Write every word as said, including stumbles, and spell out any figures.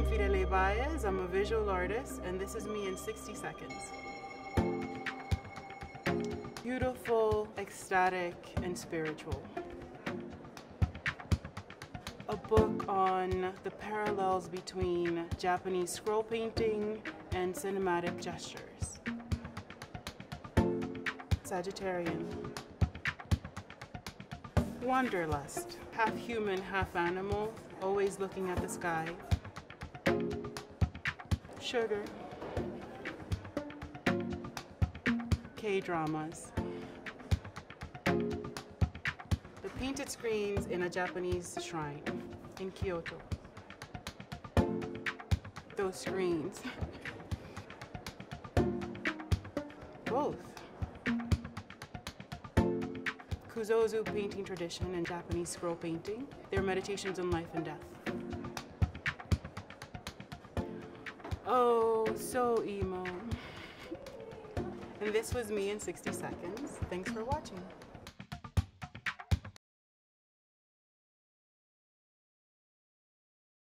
I'm Firelei Báez, I'm a visual artist, and this is me in sixty seconds. Beautiful, ecstatic, and spiritual. A book on the parallels between Japanese scroll painting and cinematic gestures. Sagittarian. Wanderlust. Half human, half animal, always looking at the sky. Sugar. K-dramas. The painted screens in a Japanese shrine in Kyoto. Those screens. Both. Kuzozu painting tradition and Japanese scroll painting. They're meditations on life and death. Oh, so emo. And this was me in sixty seconds. Thanks for watching.